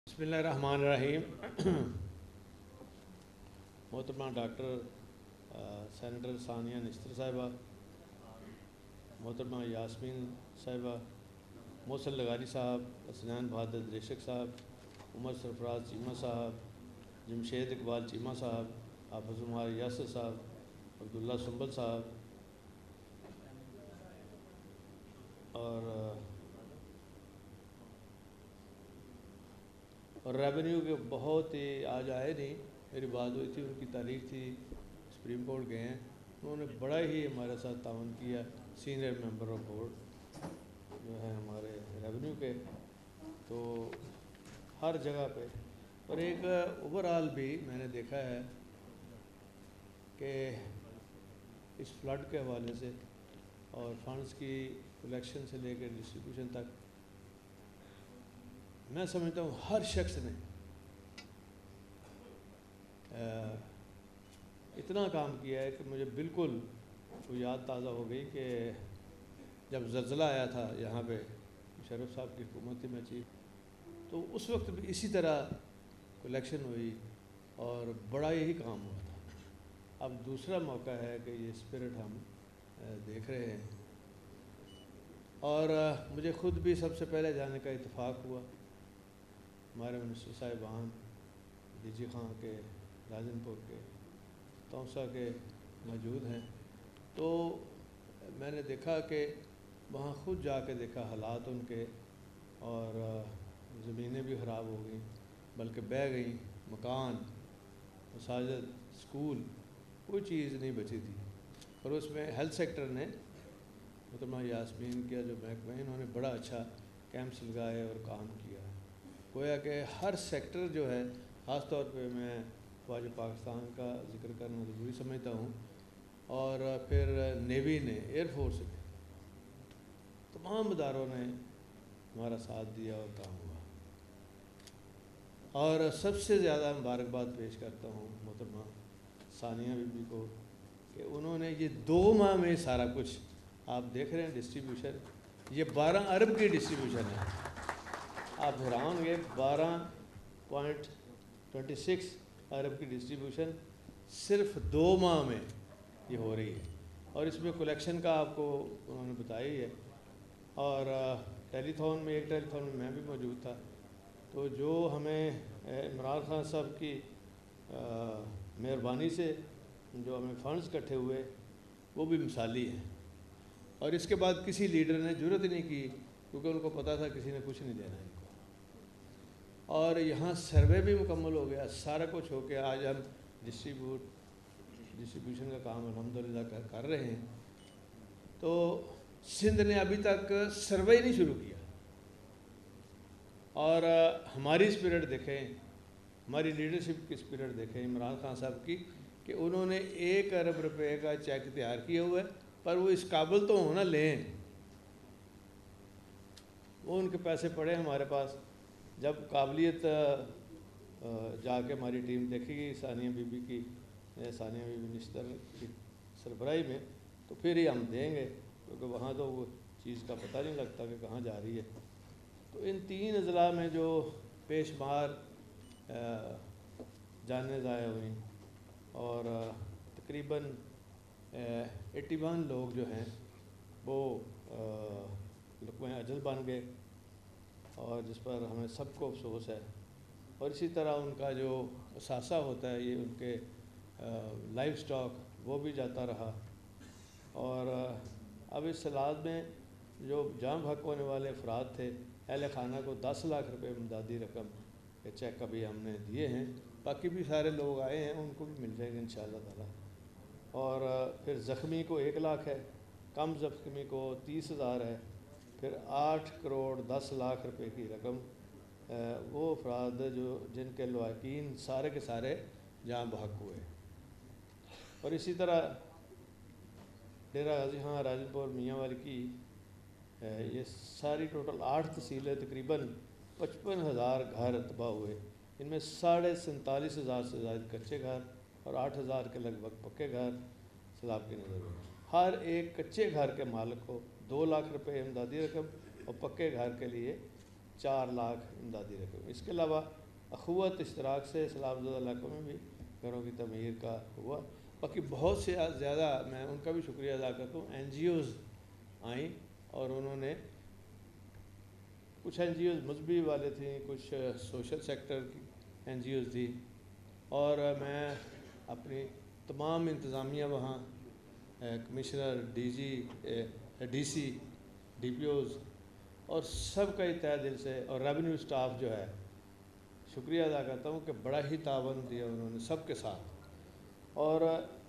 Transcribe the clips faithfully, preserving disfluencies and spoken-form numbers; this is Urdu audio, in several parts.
बिस्मिल्लाहिर्रहमानिर्रहीम। मोहतरमा डॉक्टर सेनेटर सानिया निश्तर साहिबा, मोहतरमा यास्मीन साहिबा, मोहसिन लगारी साहब, हसनैन बहादुर दरेशक साहब, उमर सरफराज चीमा साहब, जमशेद इकबाल चीमा साहब, हाफिज़ उमर यासर साहब, अब्दुल्ला सुंबल साहब और और रेवेन्यू के बहुत ही आज आए नहीं, मेरी बात हुई थी, उनकी तारीख थी, सुप्रीम कोर्ट गए हैं, उन्होंने बड़ा ही हमारे साथ ताउन किया। सीनियर मेंबर ऑफ बोर्ड जो है हमारे रेवेन्यू के, तो हर जगह पे और एक ओवरऑल भी मैंने देखा है कि इस फ्लड के हवाले से और फंड्स की कलेक्शन से लेकर डिस्ट्रीब्यूशन तक मैं समझता हूँ हर शख्स ने इतना काम किया है कि मुझे बिल्कुल वो याद ताज़ा हो गई कि जब ज़लज़ला आया था यहाँ पे, शरीफ साहब की हुकूमत में चीफ, तो उस वक्त भी इसी तरह कलेक्शन हुई और बड़ा ही काम हुआ था। अब दूसरा मौका है कि ये स्पिरिट हम देख रहे हैं और मुझे ख़ुद भी सबसे पहले जाने का इत्तेफाक हुआ। हमारे मिनिस्टर साहिबान डी जी खां के, राजनपुर के, तौसा के मौजूद हैं, तो मैंने देखा कि वहाँ ख़ुद जाके देखा हालात उनके, और ज़मीनें भी ख़राब हो गई, बल्कि बह गई, मकान, मसाजिद, स्कूल, कोई चीज़ नहीं बची थी। और उसमें हेल्थ सेक्टर ने मतलब यास्मीन किया जो महकमा है, इन्होंने बड़ा अच्छा कैंप्स लगाए और काम किया। गोया कि हर सेक्टर जो है, ख़ास तौर पे मैं फ़ौज पाकिस्तान का जिक्र करना ज़रूरी समझता हूँ, और फिर नेवी ने, एयरफोर्स ने, तमाम इदारों ने हमारा साथ दिया और काम हुआ। और सबसे ज़्यादा मुबारकबाद पेश करता हूँ मोहतरमा सानिया बीबी को कि उन्होंने ये दो माह में सारा कुछ, आप देख रहे हैं डिस्ट्रीब्यूशन, ये बारह अरब की डिस्ट्रीब्यूशन है। आप हैरान होंगे, बारह पॉइंट ट्वेंटी सिक्स अरब की डिस्ट्रीब्यूशन सिर्फ दो माह में ये हो रही है, और इसमें कलेक्शन का आपको उन्होंने बताया ही है। और टेलीथॉन में, एक टेलीथॉन में मैं भी मौजूद था, तो जो हमें इमरान खान साहब की मेहरबानी से जो हमें फ़ंड्स इकट्ठे हुए वो भी मिसाली हैं। और इसके बाद किसी लीडर ने ज़रूरत ही नहीं की, क्योंकि उनको पता था किसी ने कुछ नहीं देना इनको। और यहाँ सर्वे भी मुकम्मल हो गया, सारा कुछ हो गया। आज हम डिस्ट्रीब्यूट डिस्ट्रीब्यूशन का काम अल्हम्दुलिल्लाह कर, कर रहे हैं। तो सिंध ने अभी तक सर्वे ही नहीं शुरू किया। और हमारी स्पिरिट देखें, हमारी लीडरशिप की स्पिरिट देखें इमरान खान साहब की, कि उन्होंने एक अरब रुपए का चेक तैयार किया हुआ है, पर वो इस काबिल तो होना लें, वो उनके पैसे पड़े हमारे पास। जब काबिलियत जाके हमारी टीम देखेगी सानिया बीबी की, सानिया बीबी निश्तर की सरबराही में, तो फिर ही हम देंगे, क्योंकि वहाँ तो वो चीज़ का पता नहीं लगता कि कहाँ जा रही है। तो इन तीन अजला में जो बेशुमार जानें ज़ाया हुई, और तकरीबन एट्टी वन लोग जो हैं वो लुक़्मा अजल बन गए, और जिस पर हमें सबको अफसोस है। और इसी तरह उनका जो असासा होता है, ये उनके लाइफ स्टॉक, वो भी जाता रहा। और अब इस सलाद में जो जाम हक होने वाले अफराद थे, अहल खाना को दस लाख रुपए इमदादी रकम के चेक अभी हमने दिए हैं। बाकी भी सारे लोग आए हैं, उनको भी मिल जाएंगे इंशाअल्लाह ताला। और फिर ज़ख्मी को एक लाख है, कम ज़ख्मी को तीस हज़ार है, फिर आठ करोड़ दस लाख रुपए की रकम वो अफराद जो जिनके लवाकिन सारे के सारे जहाँ बहक हुए। और इसी तरह डेरा गाजी खां, राजनपुर, मियाँ वाली की, ये सारी टोटल आठ तहसीलें, तकरीबन पचपन हज़ार घर तबाह हुए। इनमें साढ़े सैंतालीस हज़ार से ज़्यादा कच्चे घर और आठ हज़ार के लगभग पक्के घर सैलाब की नज़र में। हर एक कच्चे घर के मालिक को दो लाख रुपए इमदादी रकम और पक्के घर के लिए چار لاکھ امدادی رقم. اس کے علاوہ اخوت اشتراک سے سیلاب زدہ علاقوں میں بھی گھروں کی تعمیر کا ہوا. باقی بہت سے زیادہ میں ان کا بھی شکریہ ادا کرتا ہوں. این جی اوز آئیں اور انہوں نے کچھ این جی اوز مذہبی والے تھیں, کچھ سوشل سیکٹر کی این جی اوز تھی, اور میں اپنی تمام انتظامیہ وہاں commissioner, D G, D C, D P Os اور سب کا ہی تہ دل سے, اور ریونیو اسٹاف جو ہے شکریہ ادا کرتا ہوں کہ بڑا ہی تعاون دیا انہوں نے سب کے ساتھ. اور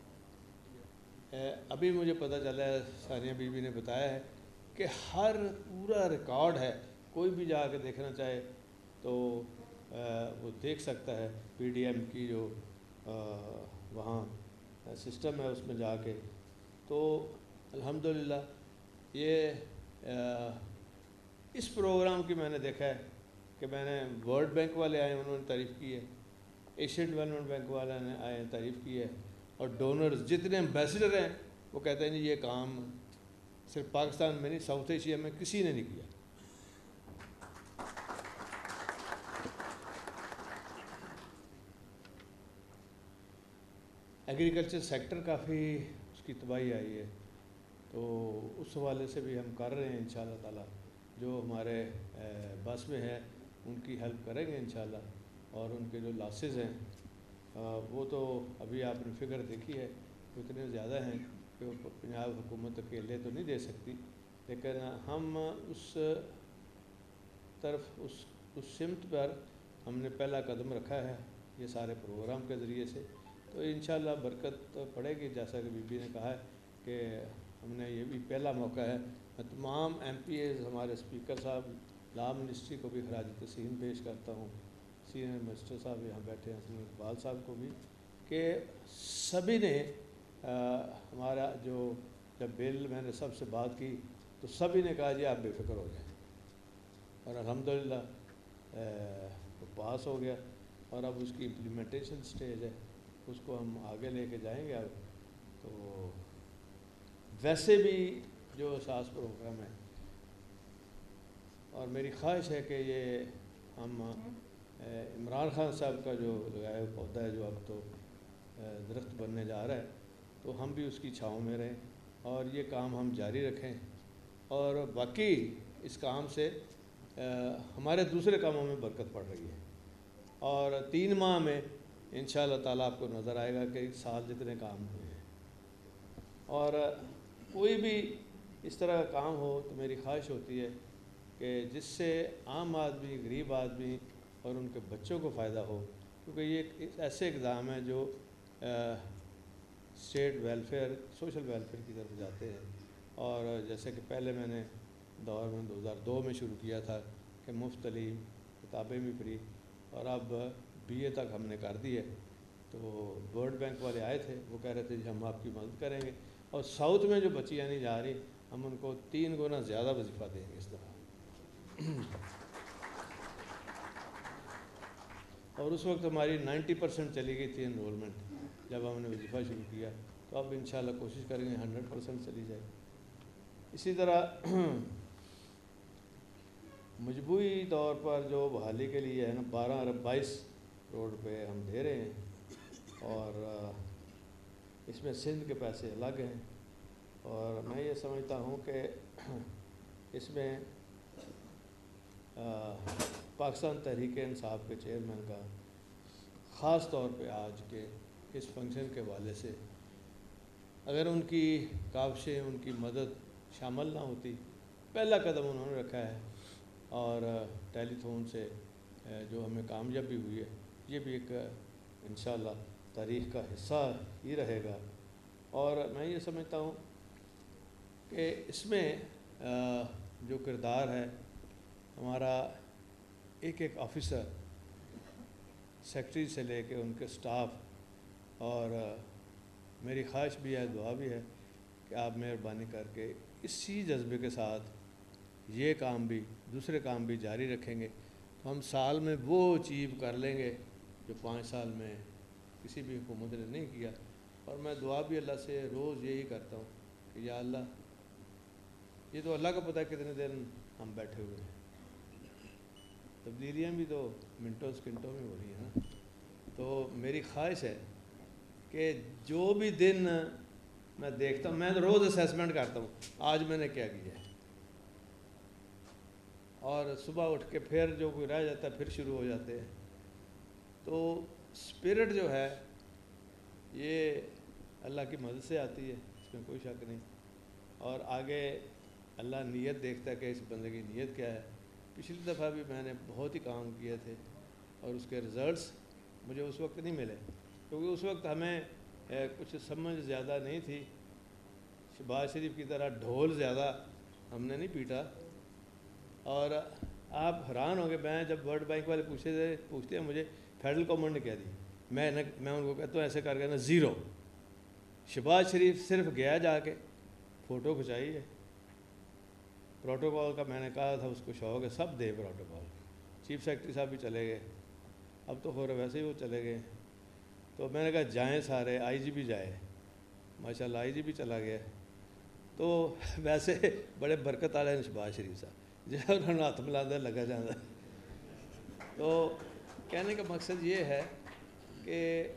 ابھی مجھے پتہ چلا ہے, ثانیہ بی بی نے بتایا ہے کہ ہر پورا ریکارڈ ہے, کوئی بھی جا کے دیکھنا چاہے تو وہ دیکھ سکتا ہے. پی ڈی ایم کی جو وہاں سسٹم ہے اس میں جا کے. تو الحمدللہ یہ اس پروگرام کی میں نے دیکھا ہے کہ میں نے ورلڈ بینک والے آئے انہوں نے تعریف کی ہے, ایشین ڈیولپمنٹ بینک والے نے آئے تعریف کی ہے, اور ڈونرز جتنے امبیسڈر ہیں وہ کہتے ہیں جی یہ کام صرف پاکستان میں نہیں ساؤتھ ایشیا میں کسی نے نہیں کیا. ایگریکلچر سیکٹر کافی اس کی تباہی آئی ہے, تو اس حوالے سے بھی ہم کر رہے ہیں انشاءاللہ تعالی. جو ہمارے بس میں ہے ان کی ہیلپ کریں گے انشاءاللہ. اور ان کے جو لاسز ہیں وہ تو ابھی آپ نے فگر دیکھی ہے اتنے زیادہ ہیں کہ وہ پنجاب حکومت اکیلے تو نہیں دے سکتی, لیکن ہم اس طرف اس اس سمت پر ہم نے پہلا قدم رکھا ہے یہ سارے پروگرام کے ذریعے سے. تو انشاءاللہ برکت پڑے گی. جیسا کہ بی بی نے کہا ہے کہ ہم نے یہ بھی پہلا موقع ہے. میں تمام ایم پی ایز, ہمارے اسپیکر صاحب, لا منسٹری کو بھی خراج تحسین پیش کرتا ہوں, سینئر منسٹر صاحب یہاں بیٹھے ہیں, سینئر اقبال صاحب کو بھی, کہ سبھی نے ہمارا جو جب بل میں نے سب سے بات کی تو سبھی نے کہا جی آپ بے فکر ہو جائیں, اور الحمدللہ وہ پاس ہو گیا. اور اب اس کی امپلیمنٹیشن سٹیج ہے, اس کو ہم آگے لے کے جائیں گے. اب تو ویسے بھی جو اساس پروگرام ہے, اور میری خواہش ہے کہ یہ ہم عمران خان صاحب کا جو لگایا ہوا پودا ہے جو اب تو درخت بننے جا رہا ہے, تو ہم بھی اس کی چھاؤں میں رہیں اور یہ کام ہم جاری رکھیں. اور باقی اس کام سے ہمارے دوسرے کاموں میں برکت پڑ رہی ہے, اور تین ماہ میں انشاءاللہ تعالیٰ آپ کو نظر آئے گا کہ ایک سال جتنے کام ہوئے ہیں. اور کوئی بھی اس طرح کا کام ہو تو میری خواہش ہوتی ہے کہ جس سے عام آدمی, غریب آدمی اور ان کے بچوں کو فائدہ ہو, کیونکہ یہ ایک ایسے اقدام ہیں جو اسٹیٹ ویلفیئر, سوشل ویلفیئر کی طرف جاتے ہیں. اور جیسے کہ پہلے میں نے دور میں دو ہزار دو میں شروع کیا تھا کہ مفت تعلیم, کتابیں بھی فری, اور اب بی اے تک ہم نے کر دی ہے. تو ورلڈ بینک والے آئے تھے, وہ کہہ رہے تھے جی ہم آپ کی مدد کریں گے, اور ساؤتھ میں جو بچیاں نہیں جا رہی ہم ان کو تین گنا زیادہ وظیفہ دیں گے اس طرح. اور اس وقت ہماری نائنٹی پرسنٹ چلی گئی تھی انرولمنٹ جب ہم نے وظیفہ شروع کیا, تو اب انشاءاللہ کوشش کریں گے ہنڈریڈ پرسنٹ چلی جائے. اسی طرح مجموعی طور پر جو بحالی کے لیے ہے نا بارہ ارب بائیس کروڑ روپے ہم دے رہے ہیں, اور اس میں سندھ کے پیسے الگ ہیں. اور میں یہ سمجھتا ہوں کہ اس میں پاکستان تحریک انصاف کے چیئرمین کا خاص طور پہ آج کے اس فنکشن کے حوالے سے اگر ان کی کاوشیں, ان کی مدد شامل نہ ہوتی, پہلا قدم انہوں نے رکھا ہے, اور ٹیلی تھون سے جو ہمیں کامیابی ہوئی ہے یہ بھی ایک انشاءاللہ تاریخ کا حصہ ہی رہے گا. اور میں یہ سمجھتا ہوں کہ اس میں جو کردار ہے ہمارا ایک ایک آفیسر, سیکٹری سے لے کے ان کے سٹاف, اور میری خواہش بھی ہے, دعا بھی ہے کہ آپ مہربانی کر کے اسی جذبے کے ساتھ یہ کام بھی, دوسرے کام بھی جاری رکھیں گے تو ہم سال میں وہ اچیو کر لیں گے جو پانچ سال میں کسی بھی حکومت نے نہیں کیا. اور میں دعا بھی اللہ سے روز یہی کرتا ہوں کہ یا اللہ, یہ تو اللہ کو پتہ ہے کتنے دن ہم بیٹھے ہوئے ہیں, تبدیلیاں بھی تو منٹوں سکنٹوں میں ہو رہی ہیں نا. تو میری خواہش ہے کہ جو بھی دن میں دیکھتا ہوں، میں روز اسیسمنٹ کرتا ہوں آج میں نے کیا کیا ہے، اور صبح اٹھ کے پھر جو کوئی رہ جاتا ہے پھر شروع ہو جاتے ہیں. تو اسپرٹ جو ہے یہ اللہ کی مدد سے آتی ہے، اس میں کوئی شک نہیں. اور آگے اللہ نیت دیکھتا ہے کہ اس بندے کی نیت کیا ہے. پچھلی دفعہ بھی میں نے بہت ہی کام کیے تھے اور اس کے رزلٹس مجھے اس وقت نہیں ملے، کیونکہ اس وقت ہمیں کچھ سمجھ زیادہ نہیں تھی. شہباز شریف کی طرح ڈھول زیادہ ہم نے نہیں پیٹا. اور آپ حیران ہوں گے، میں جب ورلڈ بینک والے پوچھے تھے پوچھتے ہیں مجھے فیڈرل گورنمنٹ نے کیا دی، میں نے میں ان کو کہتا ہوں ایسے کر کے نا زیرو. شہباز شریف صرف گیا جا کے فوٹو کھنچائی ہے. پروٹوکول کا میں نے کہا تھا اس کو شوق ہے، سب دے پروٹوکول. چیف سیکرٹری صاحب بھی چلے گئے، اب تو خور ویسے ہی وہ چلے گئے. تو میں نے کہا جائیں سارے، آئی جی بھی جائے، ماشاء اللہ آئی جی بھی چلا گیا. تو ویسے بڑے برکت والے ہیں شہباز شریف صاحب، جہاں انہوں نے ہاتھ ملا دیا لگا جانا. تو کہنے کا مقصد یہ ہے کہ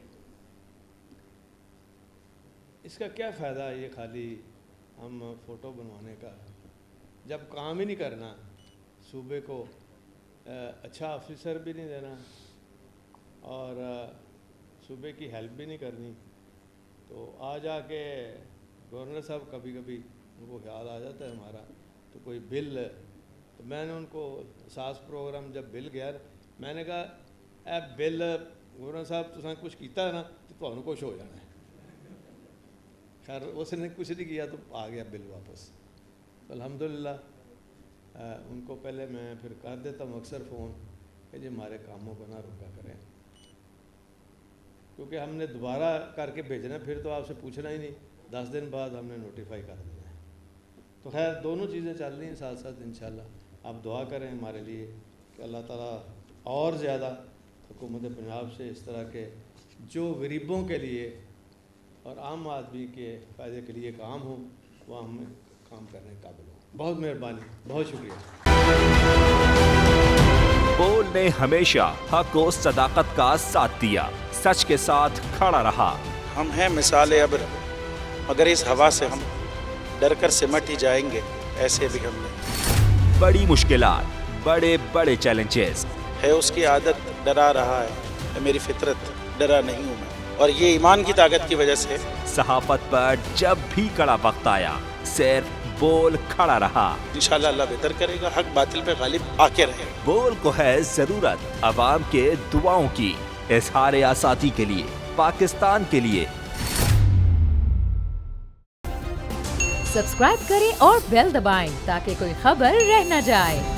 اس کا کیا فائدہ ہے یہ خالی ہم فوٹو بنوانے کا، جب کام ہی نہیں کرنا، صوبے کو اچھا آفیسر بھی نہیں دینا اور صوبے کی ہیلپ بھی نہیں کرنی. تو آ جا کے گورنر صاحب کبھی کبھی ان کو خیال آ جاتا ہے ہمارا، تو کوئی بل، تو میں نے ان کو ساس پروگرام جب بل گیا میں نے کہا اے بل گورنر صاحب تساں کچھ کیتا ہے نا تو تمہیں کچھ ہو جانا ہے. خیر اس نے کچھ نہیں کیا تو آ گیا بل واپس. الحمدللہ ان کو پہلے میں پھر کر دیتا ہوں اکثر فون کہ جی ہمارے کاموں کو نہ روکا کریں، کیونکہ ہم نے دوبارہ کر کے بھیجنا پھر تو آپ سے پوچھنا ہی نہیں، دس دن بعد ہم نے نوٹیفائی کر دینا ہے. تو خیر دونوں چیزیں چل رہی ہیں ساتھ ساتھ انشاءاللہ. آپ دعا کریں ہمارے لیے کہ اللہ تعالیٰ اور زیادہ حکومت پنجاب سے اس طرح کے جو غریبوں کے لیے اور عام آدمی کے فائدے کے لیے کام ہوں وہ ہمیں کام کرنے کے قابل ہوں. بہت مہربانی، بہت شکریہ. بول نے ہمیشہ حق و صداقت کا ساتھ دیا، سچ کے ساتھ کھڑا رہا. ہم ہیں مثال ابر، مگر اس ہوا سے ہم ڈر کر سمٹ ہی جائیں گے، ایسے بھی ہم نے. بڑی مشکلات، بڑے بڑے چیلنجز ہے اس کی عادت ڈرا رہا ہے، میری فطرت ڈرا نہیں ہوں میں، اور یہ ایمان کی طاقت کی وجہ سے. صحافت پر جب بھی کڑا وقت آیا صرف بول کھڑا رہا. انشاءاللہ اللہ بہتر کرے گا، حق باطل پہ غالب آ کے رہے. بول کو ہے ضرورت عوام کے دعاؤں کی، اظہار آزادی کے لیے، پاکستان کے لیے. سبسکرائب کریں اور بیل دبائیں تاکہ کوئی خبر رہ نہ جائے.